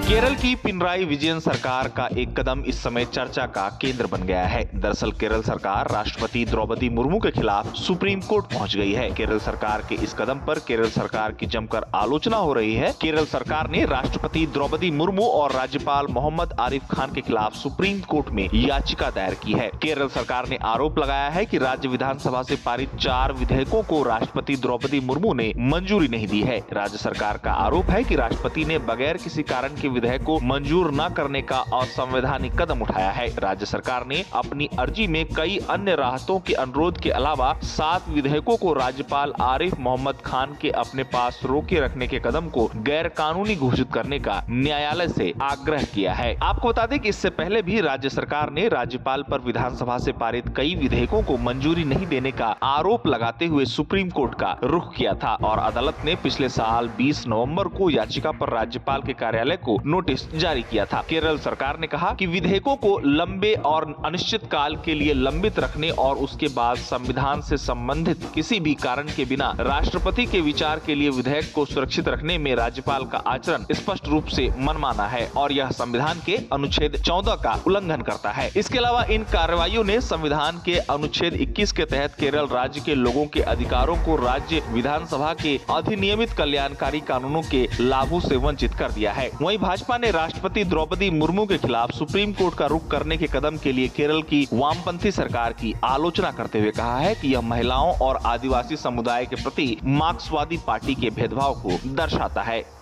केरल की पिनराई विजयन सरकार का एक कदम इस समय चर्चा का केंद्र बन गया है। दरअसल केरल सरकार राष्ट्रपति द्रौपदी मुर्मू के खिलाफ सुप्रीम कोर्ट पहुंच गई है। केरल सरकार के इस कदम पर केरल सरकार की जमकर आलोचना हो रही है। केरल सरकार ने राष्ट्रपति द्रौपदी मुर्मू और राज्यपाल मोहम्मद आरिफ खान के खिलाफ सुप्रीम कोर्ट में याचिका दायर की है। केरल सरकार ने आरोप लगाया है कि राज्य विधानसभा से पारित 4 विधेयकों को राष्ट्रपति द्रौपदी मुर्मू ने मंजूरी नहीं दी है। राज्य सरकार का आरोप है कि राष्ट्रपति ने बगैर किसी कारण के विधेयक को मंजूर न करने का असंवैधानिक कदम उठाया है। राज्य सरकार ने अपनी अर्जी में कई अन्य राहतों के अनुरोध के अलावा 7 विधेयकों को राज्यपाल आरिफ मोहम्मद खान के अपने पास रोके रखने के कदम को गैर कानूनी घोषित करने का न्यायालय से आग्रह किया है। आपको बता दें कि इससे पहले भी राज्य सरकार ने राज्यपाल पर विधानसभा से पारित कई विधेयकों को मंजूरी नहीं देने का आरोप लगाते हुए सुप्रीम कोर्ट का रुख किया था और अदालत ने पिछले साल 20 नवंबर को याचिका पर राज्यपाल के कार्यालय को नोटिस जारी किया था। केरल सरकार ने कहा कि विधेयकों को लंबे और अनिश्चित काल के लिए लंबित रखने और उसके बाद संविधान से संबंधित किसी भी कारण के बिना राष्ट्रपति के विचार के लिए विधेयक को सुरक्षित रखने में राज्यपाल का आचरण स्पष्ट रूप से मनमाना है और यह संविधान के अनुच्छेद 14 का उल्लंघन करता है। इसके अलावा इन कार्रवाइयों ने संविधान के अनुच्छेद 21 के तहत केरल राज्य के लोगों के अधिकारों को राज्य विधानसभा के अधिनियमित कल्याणकारी कानूनों के लाभों से वंचित कर दिया है। वहीं भाजपा ने राष्ट्रपति द्रौपदी मुर्मू के खिलाफ सुप्रीम कोर्ट का रुख करने के कदम के लिए केरल की वामपंथी सरकार की आलोचना करते हुए कहा है कि यह महिलाओं और आदिवासी समुदाय के प्रति मार्क्सवादी पार्टी के भेदभाव को दर्शाता है।